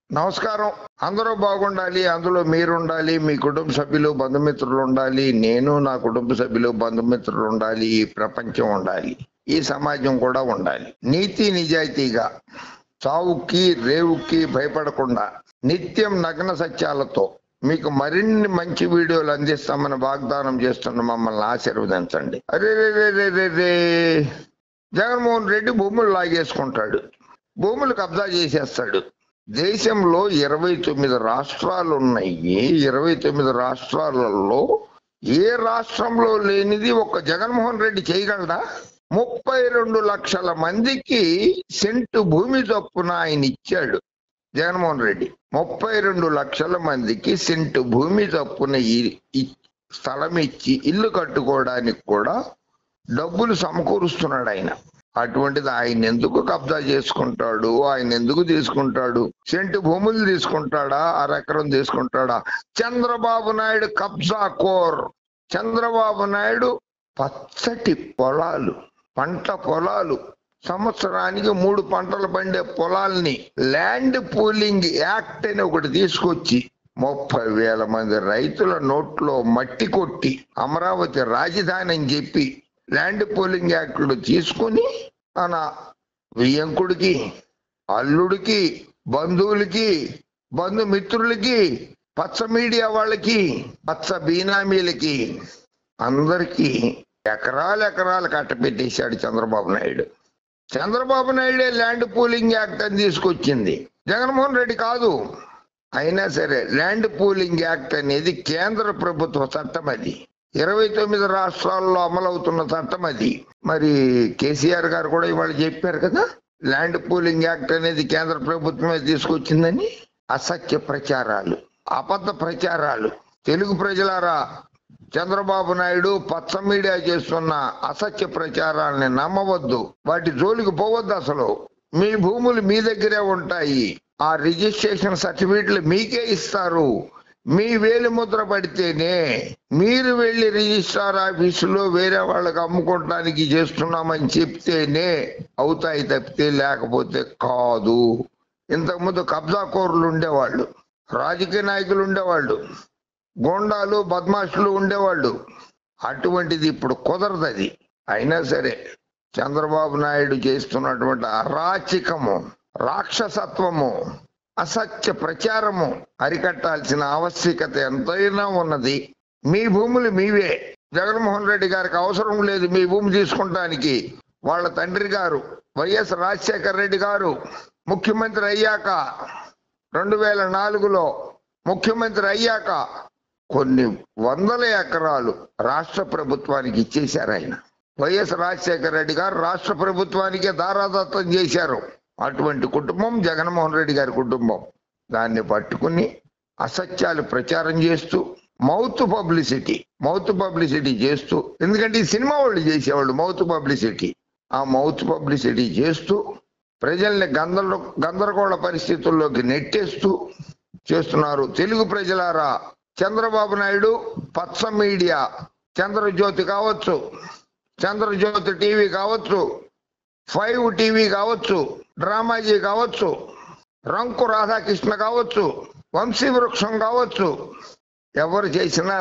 నమస్కారం. అందరూ బాగుండాలి, అందులో మీరుండాలి, మీ కుటుంబ సభ్యులు బంధుమిత్రులు ఉండాలి, నేను నా కుటుంబ సభ్యులు బంధుమిత్రులు ఉండాలి, ఈ ప్రపంచం ఉండాలి, ఈ సమాజం కూడా ఉండాలి. నీతి నిజాయితీగా, చావుకి రేవుకి భయపడకుండా నిత్యం నగ్న సత్యాలతో మీకు మరిన్ని మంచి వీడియోలు అందిస్తామని వాగ్దానం చేస్తున్న మమ్మల్ని ఆశీర్వదించండి. అరే రే రే రే రే రే జగన్మోహన్ రెడ్డి భూములు లాగేసుకుంటాడు, భూములు కబ్జా చేసేస్తాడు. దేశంలో 29 రాష్ట్రాలు ఉన్నాయి. 29 రాష్ట్రాలలో ఏ రాష్ట్రంలో లేనిది ఒక జగన్మోహన్ రెడ్డి చేయగలడా? 32 లక్షల మందికి సెంటు భూమి చొప్పున ఆయన ఇచ్చాడు జగన్మోహన్ రెడ్డి. 32 లక్షల మందికి సెంటు భూమి చొప్పున స్థలం ఇచ్చి ఇల్లు కట్టుకోవడానికి కూడా డబ్బులు సమకూరుస్తున్నాడు ఆయన. అటువంటిది ఆయన ఎందుకు కబ్జా చేసుకుంటాడు? ఆయన ఎందుకు తీసుకుంటాడు? సెంటు భూములు తీసుకుంటాడా? అరెకరం తీసుకుంటాడా? చంద్రబాబు నాయుడు కబ్జా కోర్. చంద్రబాబు నాయుడు పచ్చటి పొలాలు, పంట పొలాలు, సంవత్సరానికి 3 పంటలు పండే పొలాల్ని ల్యాండ్ పూలింగ్ యాక్ట్ అని ఒకటి తీసుకొచ్చి 30,000 మంది రైతుల నోట్లో మట్టి కొట్టి అమరావతి రాజధాని అని చెప్పి ల్యాండ్ పూలింగ్ యాక్ట్లు తీసుకుని మన వియ్యంకుడికి, అల్లుడికి, బంధువులకి, బంధుమిత్రులకి, పచ్చ మీడియా వాళ్ళకి, పచ్చ బీనామీలకి అందరికీ ఎకరాలు కట్టపెట్టేశాడు చంద్రబాబు నాయుడు. చంద్రబాబు నాయుడే ల్యాండ్ పూలింగ్ యాక్ట్ అని తీసుకొచ్చింది, జగన్మోహన్ రెడ్డి కాదు. అయినా సరే ల్యాండ్ పూలింగ్ యాక్ట్ అనేది కేంద్ర ప్రభుత్వ చట్టం. అది 29 రాష్ట్రాల్లో అమలవుతున్న చట్టం అది. మరి కేసీఆర్ గారు కూడా ఇవాళ చెప్పారు కదా, ల్యాండ్ పూలింగ్ యాక్ట్ అనేది కేంద్ర ప్రభుత్వమే తీసుకొచ్చిందని. అసత్య ప్రచారాలు, అబద్ధ ప్రచారాలు. తెలుగు ప్రజలారా, చంద్రబాబు నాయుడు పచ్చ మీడియా చేస్తున్న అసత్య ప్రచారాలని నమ్మవద్దు, వాటి జోలికి పోవద్దు. అసలు మీ భూములు మీ దగ్గరే ఉంటాయి, ఆ రిజిస్ట్రేషన్ సర్టిఫికెట్లు మీకే ఇస్తారు. మీ వేలి ముద్ర పడితేనే మీరు వెళ్లి రిజిస్ట్రార్ ఆఫీసులో వేరే వాళ్ళకి అమ్ముకోవడానికి చేస్తున్నామని చెప్తేనే అవుతాయి, తప్పితే లేకపోతే కాదు. ఇంతకుముందు కబ్జా కోర్లు ఉండేవాళ్ళు, రాజకీయ నాయకులు ఉండేవాళ్ళు, గోండాలు బద్మాషులు ఉండేవాళ్ళు. అటువంటిది ఇప్పుడు కుదరదు. అది అయినా సరే చంద్రబాబు నాయుడు చేస్తున్నటువంటి అరాచకము, రాక్షసత్వము, అసత్య ప్రచారము అరికట్టాల్సిన ఆవశ్యకత ఎంతైనా ఉన్నది. మీ భూములు మీవే. జగన్మోహన్ రెడ్డి గారికి అవసరం లేదు మీ భూమి తీసుకుంటానికి. వాళ్ళ తండ్రి గారు వైఎస్ రాజశేఖర రెడ్డి గారు ముఖ్యమంత్రి అయ్యాక 2004లో ముఖ్యమంత్రి అయ్యాక కొన్ని వందల ఎకరాలు రాష్ట్ర ప్రభుత్వానికి ఇచ్చేశారు ఆయన. వైఎస్ రాజశేఖర రెడ్డి గారు రాష్ట్ర ప్రభుత్వానికే దారాదత్తం చేశారు. అటువంటి కుటుంబం జగన్మోహన్ రెడ్డి గారి కుటుంబం. దాన్ని పట్టుకుని అసత్యాలు ప్రచారం చేస్తూ మౌత్ పబ్లిసిటీ చేస్తూ, ఎందుకంటే ఈ సినిమా వాళ్ళు చేసేవాళ్ళు మౌత్ పబ్లిసిటీ. ఆ మౌత్ పబ్లిసిటీ చేస్తూ ప్రజల్ని గందరగోళ పరిస్థితుల్లోకి నెట్టేస్తూ చేస్తున్నారు. తెలుగు ప్రజలారా, చంద్రబాబు నాయుడు పచ్చ మీడియా, చంద్రజ్యోతి కావచ్చు, చంద్రజ్యోతి టీవీ కావచ్చు, 5 టీవీ కావచ్చు, డ్రామాజీ కావచ్చు, రంకు రాధాకృష్ణ కావచ్చు, వంశీవృక్షం కావచ్చు, ఎవరు చేసినా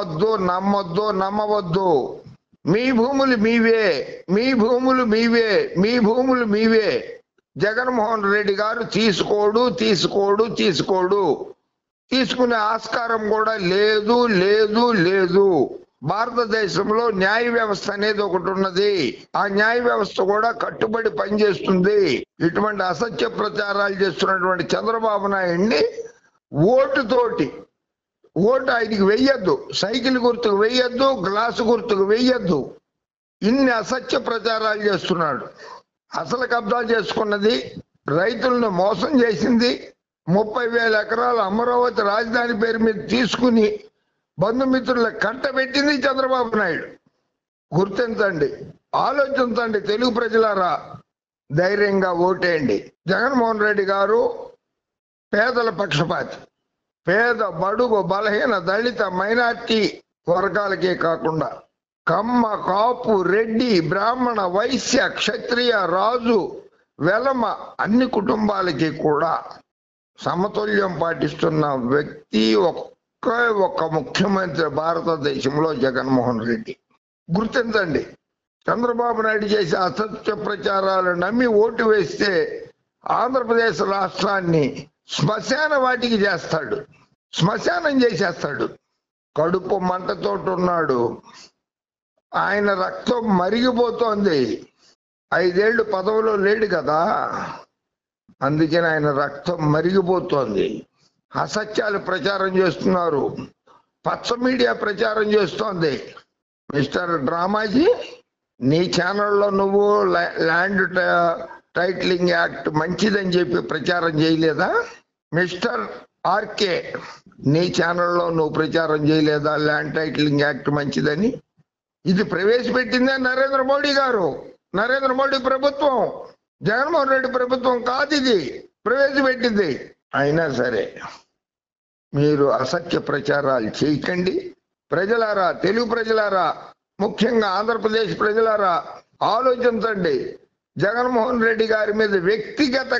నమ్మవద్దు. మీ భూములు మీవే, మీ భూములు మీవే, మీ భూములు మీవే. జగన్మోహన్ రెడ్డి గారు తీసుకోడు, తీసుకునే ఆస్కారం కూడా లేదు. భారతదేశంలో న్యాయ వ్యవస్థ అనేది ఒకటి ఉన్నది. ఆ న్యాయ వ్యవస్థ కూడా కట్టుబడి పనిచేస్తుంది. ఇటువంటి అసత్య ప్రచారాలు చేస్తున్నటువంటి చంద్రబాబు నాయుడిని ఓటు ఆయనకి వెయ్యొద్దు, సైకిల్ గుర్తుకు వెయ్యొద్దు, గ్లాసు గుర్తుకు వెయ్యొద్దు. ఇన్ని అసత్య ప్రచారాలు చేస్తున్నాడు. అసలు కబ్జా చేసుకున్నది, రైతులను మోసం చేసింది, 30,000 ఎకరాలు అమరావతి రాజధాని పేరు మీద తీసుకుని బంధుమిత్రులకు కట్టబెట్టింది చంద్రబాబు నాయుడు. గుర్తించండి, ఆలోచించండి. తెలుగు ప్రజలారా, ధైర్యంగా ఓటేయండి. జగన్మోహన్ రెడ్డి గారు పేదల పక్షపాతి. పేద, బడుగు, బలహీన, దళిత, మైనార్టీ వర్గాలకే కాకుండా కమ్మ, కాపు, రెడ్డి, బ్రాహ్మణ, వైశ్య, క్షత్రియ, రాజు, వెలమ అన్ని కుటుంబాలకి కూడా సమతుల్యం పాటిస్తున్న వ్యక్తి ఒక్క ముఖ్యమంత్రి భారతదేశంలో జగన్మోహన్ రెడ్డి. గుర్తించండి, చంద్రబాబు నాయుడు చేసే అసత్య ప్రచారాలు నమ్మి ఓటు వేస్తే ఆంధ్రప్రదేశ్ రాష్ట్రాన్ని శ్మశాన వాటికి చేస్తాడు, శ్మశానం చేసేస్తాడు. కడుపు మంటతోటున్నాడు, ఆయన రక్తం మరిగిపోతోంది. 5 ఏళ్లు పదవిలో లేడు కదా, అందుకని ఆయన రక్తం మరిగిపోతోంది. అసత్యాలు ప్రచారం చేస్తున్నారు, పచ్చ మీడియా ప్రచారం చేస్తోంది. మిస్టర్ డ్రామాజీ, నీ ఛానల్లో నువ్వు ల్యాండ్ టైటిలింగ్ యాక్ట్ మంచిదని చెప్పి ప్రచారం చేయలేదా? మిస్టర్ ఆర్కే, నీ ఛానల్లో నువ్వు ప్రచారం చేయలేదా ల్యాండ్ టైటిలింగ్ యాక్ట్ మంచిదని? ఇది ప్రవేశపెట్టిందే నరేంద్ర మోడీ గారు, నరేంద్ర మోడీ ప్రభుత్వం, జగన్మోహన్ రెడ్డి ప్రభుత్వం కాదు ఇది ప్రవేశపెట్టింది. అయినా సరే మీరు అసత్య ప్రచారాలు చేయకండి. ప్రజలారా, తెలుగు ప్రజలారా, ముఖ్యంగా ఆంధ్రప్రదేశ్ ప్రజలారా ఆలోచించండి. జగన్మోహన్ రెడ్డి గారి మీద వ్యక్తిగత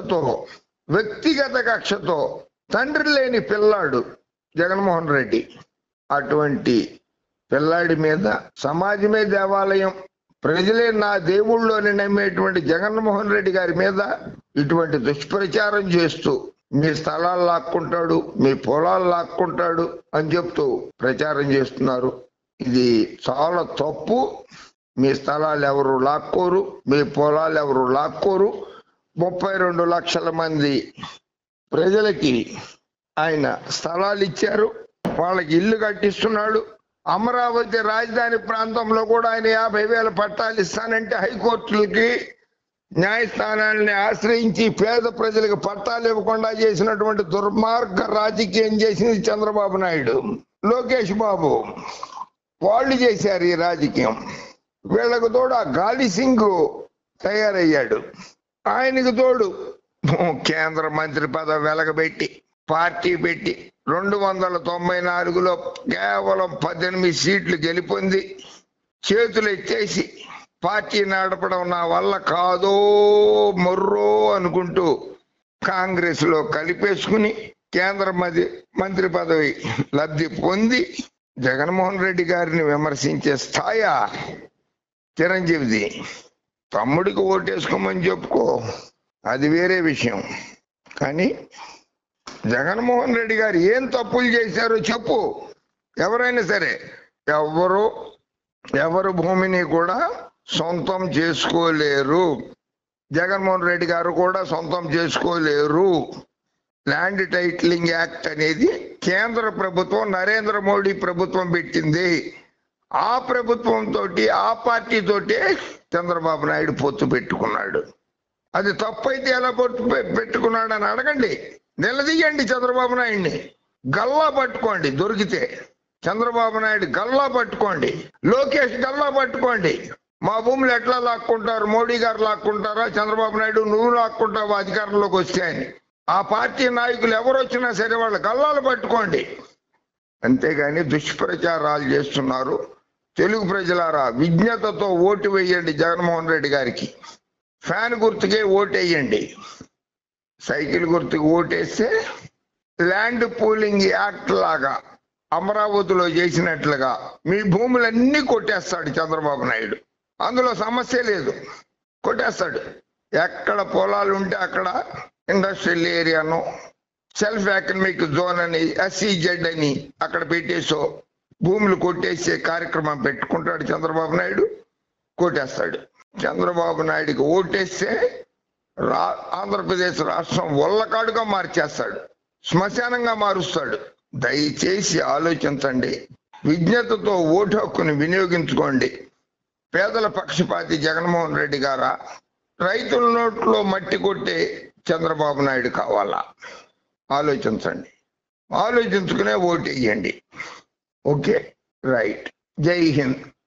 కక్షతో తండ్రి లేని పిల్లాడు జగన్మోహన్ రెడ్డి. అటువంటి పిల్లాడి మీద సమాజమే దేవాలయం, ప్రజలే నా దేవుళ్ళు అని నమ్మేటువంటి జగన్మోహన్ రెడ్డి గారి మీద ఇటువంటి దుష్ప్రచారం చేస్తూ మీ స్థలాలు లాక్కుంటాడు, మీ పొలాలు లాక్కుంటాడు అని చెప్తూ ప్రచారం చేస్తున్నారు. ఇది చాలా తప్పు. మీ స్థలాలు ఎవరు లాక్కోరు, మీ పొలాలు ఎవరు లాక్కోరు. 32 లక్షల మంది ప్రజలకి ఆయన స్థలాలు ఇచ్చారు, వాళ్ళకి ఇల్లు కట్టిస్తున్నాడు. అమరావతి రాజధాని ప్రాంతంలో కూడా ఆయన 50,000 పట్టాలు ఇస్తానంటే హైకోర్టులకి, న్యాయస్థానాన్ని ఆశ్రయించి పేద ప్రజలకు పట్టాలు ఇవ్వకుండా చేసినటువంటి దుర్మార్గ రాజకీయం చేసింది చంద్రబాబు నాయుడు, లోకేష్ బాబు. వాళ్ళు చేశారు ఈ రాజకీయం. వీళ్ళకు తోడు ఆ గాలి సింగ్ తయారయ్యాడు. ఆయనకు తోడు కేంద్ర మంత్రి పదవి వెలగబెట్టి పార్టీ పెట్టి 294లో కేవలం 18 సీట్లు గెలుపొంది చేతులు ఎత్తేసి పార్టీ నడపడం నా వల్ల కాదో మొర్రో అనుకుంటూ కాంగ్రెస్ లో కలిపేసుకుని కేంద్ర మంత్రి పదవి లబ్ధి పొంది జగన్మోహన్ రెడ్డి గారిని విమర్శించే స్థాయి చిరంజీవిది. తమ్ముడికి ఓటేసుకోమని చెప్పుకో, అది వేరే విషయం. కానీ జగన్మోహన్ రెడ్డి గారు ఏం తప్పులు చేశారో చెప్పు. ఎవరైనా సరే ఎవరు భూమిని కూడా సొంతం చేసుకోలేరు. జగన్మోహన్ రెడ్డి గారు కూడా సొంతం చేసుకోలేరు. ల్యాండ్ టైటిలింగ్ యాక్ట్ అనేది కేంద్ర ప్రభుత్వం, నరేంద్ర మోడీ ప్రభుత్వం పెట్టింది. ఆ ప్రభుత్వంతో, ఆ పార్టీతోటే చంద్రబాబు నాయుడు పొత్తు పెట్టుకున్నాడు. అది తప్పైతే ఎలా పొత్తు పెట్టుకున్నాడు అని అడగండి, నిలదీయండి. చంద్రబాబు నాయుడిని గల్లా పట్టుకోండి, దొరికితే చంద్రబాబు నాయుడు గల్లా పట్టుకోండి, లోకేష్ గల్లా పట్టుకోండి. మా భూములు ఎట్లా లాక్కుంటారు? మోడీ గారు లాక్కుంటారా? చంద్రబాబు నాయుడు నువ్వు లాక్కుంటావా అధికారంలోకి వస్తే అని ఆ పార్టీ నాయకులు ఎవరు వచ్చినా సరే వాళ్ళ గల్లాలు పట్టుకోండి. అంతేగాని దుష్ప్రచారాలు చేస్తున్నారు. తెలుగు ప్రజలారా, విజ్ఞతతో ఓటు వేయండి జగన్మోహన్ రెడ్డి గారికి. ఫ్యాన్ గుర్తుకే ఓటేయండి. సైకిల్ గుర్తుకు ఓటేస్తే ల్యాండ్ పూలింగ్ యాక్ట్ లాగా అమరావతిలో చేసినట్లుగా మీ భూములన్నీ కొట్టేస్తాడు చంద్రబాబు నాయుడు. అందులో సమస్య లేదు, కొట్టేస్తాడు. ఎక్కడ పొలాలు ఉంటే అక్కడ ఇండస్ట్రియల్ ఏరియాను, సెల్ఫ్ ఎకనామిక్ జోన్ అని, SEZ అని అక్కడ పెట్టేసో భూములు కొట్టేసే కార్యక్రమం పెట్టుకుంటాడు చంద్రబాబు నాయుడు, కొట్టేస్తాడు. చంద్రబాబు నాయుడికి ఓటేస్తే ఆంధ్రప్రదేశ్ రాష్ట్రం ఒళ్ళకాడుగా మార్చేస్తాడు, శ్మశానంగా మారుస్తాడు. దయచేసి ఆలోచించండి, విజ్ఞతతో ఓటు హక్కుని వినియోగించుకోండి. పేదల పక్షపాతి జగన్మోహన్ రెడ్డి గారా, రైతుల నోట్లో మట్టి కొట్టే చంద్రబాబు నాయుడు కావాలా? ఆలోచించండి, ఆలోచించుకునే ఓటు వేయండి. Okay, right. జై హింద్.